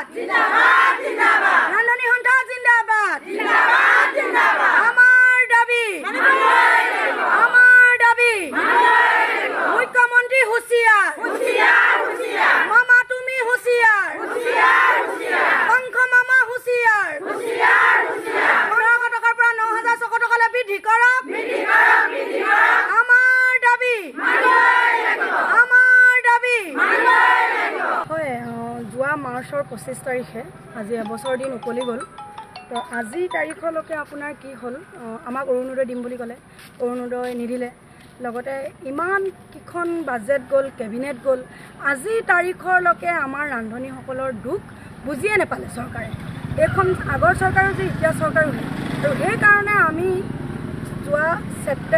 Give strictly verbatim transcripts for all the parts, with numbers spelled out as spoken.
জিন্দাবাদ জিন্দাবাদ ৰান্ধনী সন্থা জিন্দাবাদ জিন্দাবাদ জিন্দাবাদ আমাৰ দাবী আমাৰ দাবী মুখ্যমন্ত্ৰী হুঁচিয়াৰ হুঁচিয়াৰ হুঁচিয়াৰ মামা তুমি হুঁচিয়াৰ হুঁচিয়াৰ হুঁচিয়াৰ পংখ মামা হুঁচিয়াৰ হুঁচিয়াৰ হুঁচিয়াৰ পোন্ধৰশ টকাৰ পৰা ন হাজাৰ ছশ টকালৈ বৃদ্ধি কৰক বৃদ্ধি কৰক বৃদ্ধি কৰক আমাৰ দাবী মানিবই লাগিব আমাৰ দাবী মানিবই লাগিব হয় যোৱা মাৰ্চৰ পঁচিছ তাৰিখে আজি এবছৰ দিন উকলি গ'ল তো আজিৰ তাৰিখলৈকে আপোনাৰ কি হ'ল আমাক অৰুণোদয় দিম বুলি ক'লে অৰুণোদয় নিদিলে লগতে ইমান কিখন বাজেট গ'ল কেবিনেট গ'ল আজিৰ তাৰিখলৈকে আমাৰ ৰান্ধনীসকলৰ দুখ বুজিয়ে নাপালে চৰকাৰে এইখন আগৰ চৰকাৰো যে এতিয়া চৰকাৰো আৰু সেইকাৰণে আমি যোৱা ছেপ্টে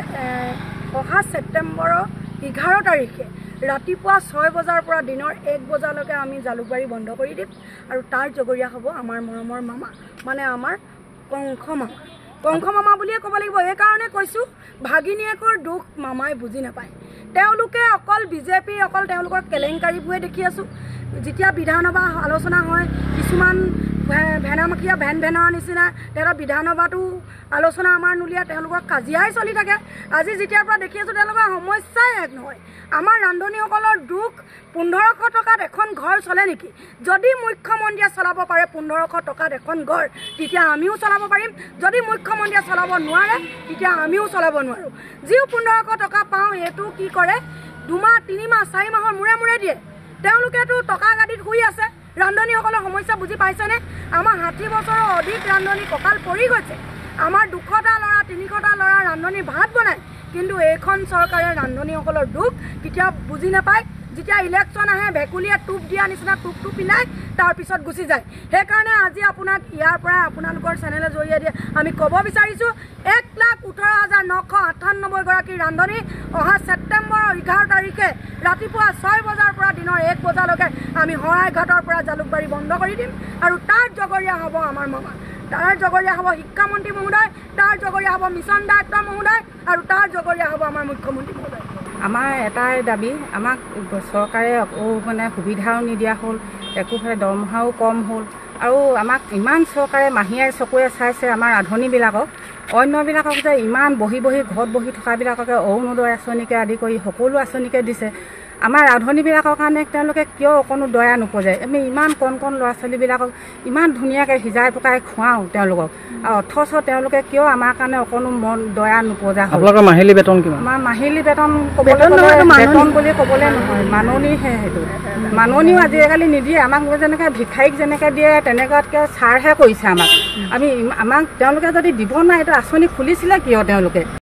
অহা ছেপ্টেম্বৰৰ এঘাৰ তাৰিখে ৰাতিপুৱা ছয় বজাৰ পৰা দিনৰ এক বজালৈকে আমি জালুকবাৰী বন্ধ কৰি দিম আৰু তাৰ জগৰীয়া হ'ব আমাৰ মৰমৰ মামা মানে আমাৰ কংখ মামা কংখ মামা বুলিয়ে ক'ব লাগিব এইকাৰণে কৈছোঁ ভাগিনীয়েকৰ দুখ মামাই বুজি নাপায় তেওঁলোকে অকল বিজেপি অকল তেওঁলোকৰ কেলেংকাৰীবোৰে দেখি আছোঁ যেতিয়া বিধানসভা আলোচনা হয় কিছুমান ভেনামাখীয়া ভেন ভেনৰ নিচিনা তেওঁলোকৰ বিধানসভাটো আলোচনা আমাৰ নুলিয়াই তেওঁলোকৰ কাজিয়াই চলি থাকে আজি যেতিয়াৰ পৰা দেখি আছোঁ তেওঁলোকৰ সমস্যাই এক নহয় আমাৰ ৰান্ধনীসকলৰ দুখ পোন্ধৰশ টকাত এখন ঘৰ চলে নেকি যদি মুখ্যমন্ত্ৰীয়ে চলাব পাৰে পোন্ধৰশ টকাত এখন ঘৰ তেতিয়া আমিও চলাব পাৰিম যদি মুখ্যমন্ত্ৰীয়ে চলাব নোৱাৰে তেতিয়া আমিও চলাব নোৱাৰোঁ যিও পোন্ধৰশ টকা পাওঁ সেইটো কি কৰে দুমাহ তিনিমাহ চাৰি মাহৰ মূৰে মূৰে দিয়ে তেওঁলোকেতো টকা গাদীত শুই আছে ৰান্ধনীসকলৰ সমস্যা বুজি পাইছেনে আমাৰ ষাঠি বছৰৰ অধিক ৰান্ধনী কঁকাল পৰি গৈছে আমাৰ দুশটা ল'ৰা তিনিশটা ল'ৰা ৰান্ধনী ভাত বনায় কিন্তু এইখন চৰকাৰে ৰান্ধনীসকলৰ দুখ কেতিয়া বুজি নাপায় যেতিয়া ইলেকশ্যন আহে ভেকুলীয়ে টোপ দিয়া নিচিনা টোপ টোপ পিন্ধাই তাৰপিছত গুচি যায় সেইকাৰণে আজি আপোনাক ইয়াৰ পৰাই আপোনালোকৰ চেনেলৰ জৰিয়তে দিয়ে আমি ক'ব বিচাৰিছোঁ এক লাখ ওঠৰ হাজাৰ নশ আঠান্নব্বৈগৰাকী ৰান্ধনী অহা ছেপ্টেম্বৰৰ এঘাৰ তাৰিখে ৰাতিপুৱা ছয় বজাৰ পৰা দিনৰ এক বজালৈকে আমি শৰাইঘাটৰ পৰা জালুকবাৰী বন্ধ কৰি দিম আৰু তাৰ জগৰীয়া হ'ব আমাৰ মামা তাৰ জগৰীয়া হ'ব শিক্ষামন্ত্ৰী মহোদয় তাৰ জগৰীয়া হ'ব মিছন ডাইৰেক্টৰ মহোদয় আৰু তাৰ জগৰীয়া হ'ব আমাৰ মুখ্যমন্ত্ৰী মহোদয় আমাৰ এটাই দাবী আমাক চৰকাৰে একো মানে সুবিধাও নিদিয়া হ'ল একোফালে দৰমহাও কম হ'ল আৰু আমাক ইমান চৰকাৰে মাহীয়ে চকুৰে চাইছে আমাৰ ৰান্ধনীবিলাকক অন্যবিলাকক যে ইমান বহি বহি ঘৰত বহি থকাবিলাককে অৰুণোদয় আঁচনিকে আদি কৰি সকলো আঁচনিকে দিছে আমাৰ ৰান্ধনীবিলাকৰ কাৰণে তেওঁলোকে কিয় অকণো দয়া নোপোজায় আমি ইমান কণ কণ ল'ৰা ছোৱালীবিলাকক ইমান ধুনীয়াকৈ সিজাই পকাই খুৱাওঁ তেওঁলোকক আৰু অথচ তেওঁলোকে কিয় আমাৰ কাৰণে অকণো মন দয়া নোপোজা হ'ল আপোনালোকৰ মাহিলী বেতন কিমান আমাৰ মাহিলী বেতন ক'বলৈ বেতন বুলি ক'বলৈ নহয় মাননীহে সেইটো মাননীও আজিকালি নিদিয়ে আমাক যেনেকৈ ভিক্ষাৰীক যেনেকৈ দিয়ে তেনেকুৱাতকৈ ছাৰহে কৰিছে আমাক আমি আমাক তেওঁলোকে যদি দিব নাই এইটো আঁচনি খুলিছিলে কিয় তেওঁলোকে